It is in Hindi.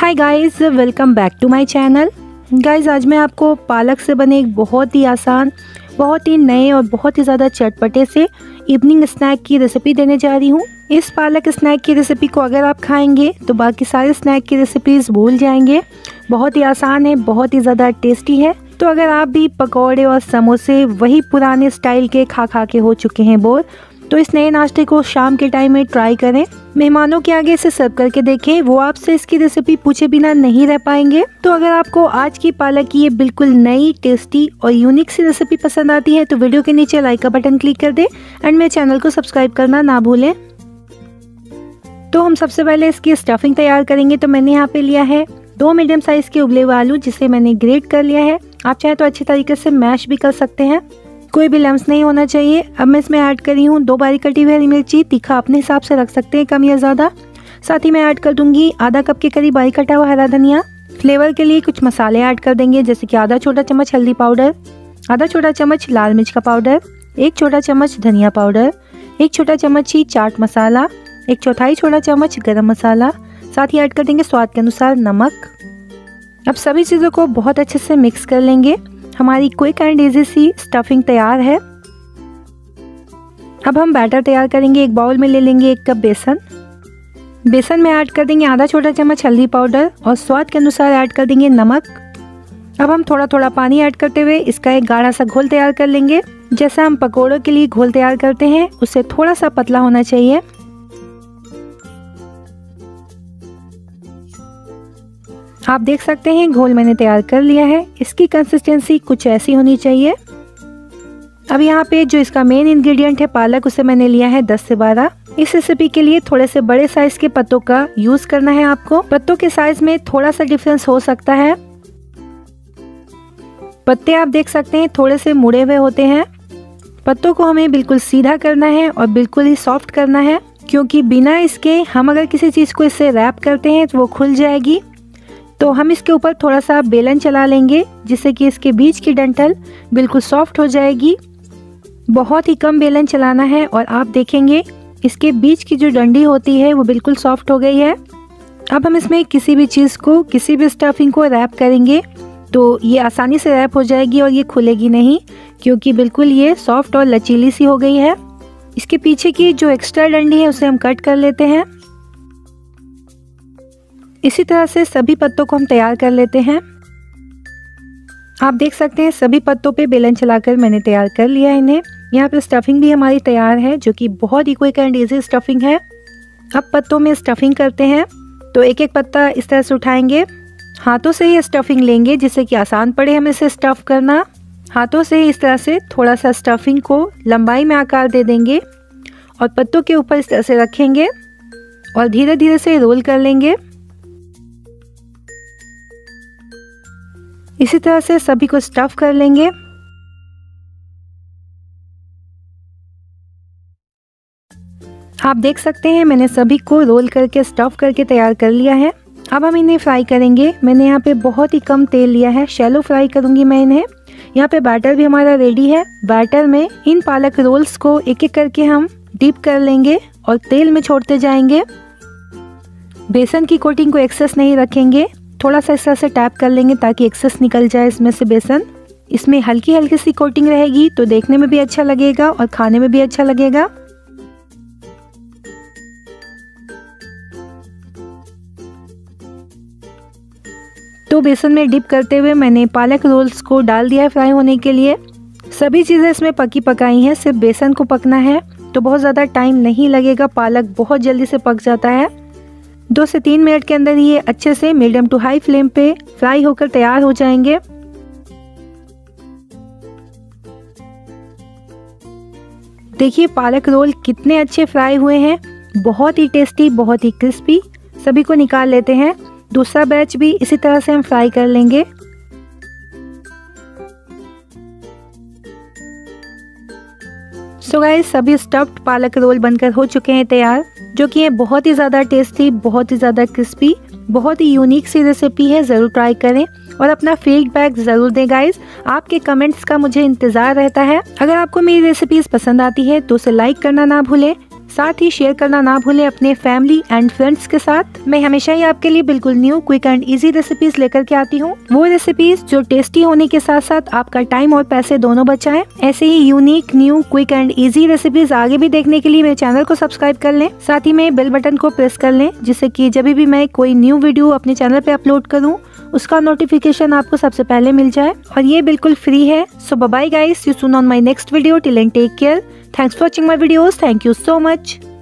Hi guys, welcome back to my channel. Guys, आज मैं आपको पालक से बने एक बहुत ही आसान, बहुत ही नए और बहुत ही ज़्यादा चटपटे से इवनिंग स्नैक की रेसिपी देने जा रही हूँ। इस पालक स्नैक की रेसिपी को अगर आप खाएंगे तो बाकी सारे स्नैक की रेसिपीज़ भूल जाएंगे। बहुत ही आसान है, बहुत ही ज़्यादा टेस्टी है। तो अगर आप भी पकौड़े और समोसे वही पुराने स्टाइल के खा के हो चुके हैं बोर, तो इस नए नाश्ते को शाम के टाइम में ट्राई करें। मेहमानों के आगे इसे सर्व करके देखें, वो आपसे इसकी रेसिपी पूछे बिना नहीं रह पाएंगे। तो अगर आपको आज की पालक की ये बिल्कुल नई, टेस्टी और यूनिक सी रेसिपी पसंद आती है तो वीडियो के नीचे लाइक का बटन क्लिक कर दें एंड मेरे चैनल को सब्सक्राइब करना ना भूलें। तो हम सबसे पहले इसकी स्टफिंग तैयार करेंगे। तो मैंने यहाँ पे लिया है 2 मीडियम साइज के उबले हुए आलू, जिसे मैंने ग्रेट कर लिया है। आप चाहे तो अच्छे तरीके से मैश भी कर सकते हैं, कोई भी लम्स नहीं होना चाहिए। अब मैं इसमें ऐड कर रही हूँ 2 बारीक कटी हुई हरी मिर्ची। तीखा अपने हिसाब से रख सकते हैं, कम या ज़्यादा। साथ ही मैं ऐड कर दूंगी आधा कप के करीब बारीक कटा हुआ हरा धनिया। फ्लेवर के लिए कुछ मसाले ऐड कर देंगे, जैसे कि आधा छोटा चम्मच हल्दी पाउडर, आधा छोटा चम्मच लाल मिर्च का पाउडर, 1 छोटा चम्मच धनिया पाउडर, 1 छोटा चम्मच ही चाट मसाला, 1/4 छोटा चम्मच गरम मसाला। साथ ही ऐड कर देंगे स्वाद के अनुसार नमक। अब सभी चीज़ों को बहुत अच्छे से मिक्स कर लेंगे। हमारी क्विक एंड इजी सी स्टफिंग तैयार है। अब हम बैटर तैयार करेंगे। एक बाउल में ले लेंगे 1 कप बेसन। बेसन में ऐड कर देंगे आधा छोटा चम्मच हल्दी पाउडर और स्वाद के अनुसार ऐड कर देंगे नमक। अब हम थोड़ा थोड़ा पानी ऐड करते हुए इसका एक गाढ़ा सा घोल तैयार कर लेंगे। जैसा हम पकौड़ों के लिए घोल तैयार करते हैं, उससे थोड़ा सा पतला होना चाहिए। आप देख सकते हैं घोल मैंने तैयार कर लिया है। इसकी कंसिस्टेंसी कुछ ऐसी होनी चाहिए। अब यहाँ पे जो इसका मेन इंग्रेडिएंट है पालक, उसे मैंने लिया है 10 से 12। इस रेसिपी के लिए थोड़े से बड़े साइज के पत्तों का यूज करना है आपको। पत्तों के साइज में थोड़ा सा डिफरेंस हो सकता है। पत्ते आप देख सकते हैं थोड़े से मुड़े हुए होते हैं। पत्तों को हमें बिल्कुल सीधा करना है और बिल्कुल ही सॉफ्ट करना है, क्योंकि बिना इसके हम अगर किसी चीज को इससे रैप करते हैं तो वो खुल जाएगी। तो हम इसके ऊपर थोड़ा सा बेलन चला लेंगे, जिससे कि इसके बीच की डंठल बिल्कुल सॉफ्ट हो जाएगी। बहुत ही कम बेलन चलाना है और आप देखेंगे इसके बीच की जो डंडी होती है वो बिल्कुल सॉफ्ट हो गई है। अब हम इसमें किसी भी चीज़ को, किसी भी स्टफिंग को रैप करेंगे तो ये आसानी से रैप हो जाएगी और ये खुलेगी नहीं, क्योंकि बिल्कुल ये सॉफ्ट और लचीली सी हो गई है। इसके पीछे की जो एक्स्ट्रा डंडी है उसे हम कट कर लेते हैं। इसी तरह से सभी पत्तों को हम तैयार कर लेते हैं। आप देख सकते हैं सभी पत्तों पे बेलन चलाकर मैंने तैयार कर लिया है इन्हें। यहाँ पे स्टफिंग भी हमारी तैयार है, जो कि बहुत ही क्विक एंड इजी स्टफिंग है। अब पत्तों में स्टफिंग करते हैं। तो एक एक पत्ता इस तरह से उठाएंगे, हाथों से ही स्टफिंग लेंगे, जिससे कि आसान पड़े हमें इसे स्टफ करना। हाथों से ही इस तरह से थोड़ा सा स्टफिंग को लंबाई में आकार दे देंगे और पत्तों के ऊपर इस तरह से रखेंगे और धीरे धीरे से रोल कर लेंगे। इसी तरह से सभी को स्टफ कर लेंगे। आप देख सकते हैं मैंने सभी को रोल करके स्टफ करके तैयार कर लिया है। अब हम इन्हें फ्राई करेंगे। मैंने यहाँ पे बहुत ही कम तेल लिया है, शैलो फ्राई करूंगी मैं इन्हें। यहाँ पे बैटर भी हमारा रेडी है। बैटर में इन पालक रोल्स को एक एक करके हम डिप कर लेंगे और तेल में छोड़ते जाएंगे। बेसन की कोटिंग को एक्सेस नहीं रखेंगे, थोड़ा सा इस तरह से टैप कर लेंगे ताकि एक्सेस निकल जाए इसमें से बेसन। इसमें हल्की हल्की सी कोटिंग रहेगी तो देखने में भी अच्छा लगेगा और खाने में भी अच्छा लगेगा। तो बेसन में डिप करते हुए मैंने पालक रोल्स को डाल दिया है फ्राई होने के लिए। सभी चीज़ें इसमें पकी पकाई हैं, सिर्फ बेसन को पकना है, तो बहुत ज़्यादा टाइम नहीं लगेगा। पालक बहुत जल्दी से पक जाता है। 2 से 3 मिनट के अंदर ये अच्छे से मीडियम टू हाई फ्लेम पे फ्राई होकर तैयार हो जाएंगे। देखिए पालक रोल कितने अच्छे फ्राई हुए हैं, बहुत ही टेस्टी, बहुत ही क्रिस्पी। सभी को निकाल लेते हैं। दूसरा बैच भी इसी तरह से हम फ्राई कर लेंगे। सो गाइस, सभी स्टफ्ड पालक रोल बनकर हो चुके हैं तैयार, जो कि ये बहुत ही ज़्यादा टेस्टी, बहुत ही ज़्यादा क्रिस्पी, बहुत ही यूनिक सी रेसिपी है। ज़रूर ट्राई करें और अपना फीडबैक ज़रूर दें गाइस। आपके कमेंट्स का मुझे इंतज़ार रहता है। अगर आपको मेरी रेसिपीज़ पसंद आती है तो उसे लाइक करना ना भूलें। साथ ही शेयर करना ना भूलें अपने फैमिली एंड फ्रेंड्स के साथ। मैं हमेशा ही आपके लिए बिल्कुल new, quick and easy recipes लेकर के आती हूँ। वो रेसिपीज जो टेस्टी होने के साथ साथ आपका टाइम और पैसे दोनों बचाएं। ऐसे ही unique, new, quick and easy recipes आगे भी देखने के लिए मेरे चैनल को सब्सक्राइब कर लें। साथ ही में बेल बटन को प्रेस कर लें, जिससे कि जब भी मैं कोई न्यू वीडियो अपने चैनल पे अपलोड करूँ उसका नोटिफिकेशन आपको सबसे पहले मिल जाए, और ये बिल्कुल फ्री है। So bye bye guys, see you soon on my next video. Till then take care. Thanks for watching my videos. Thank you so much.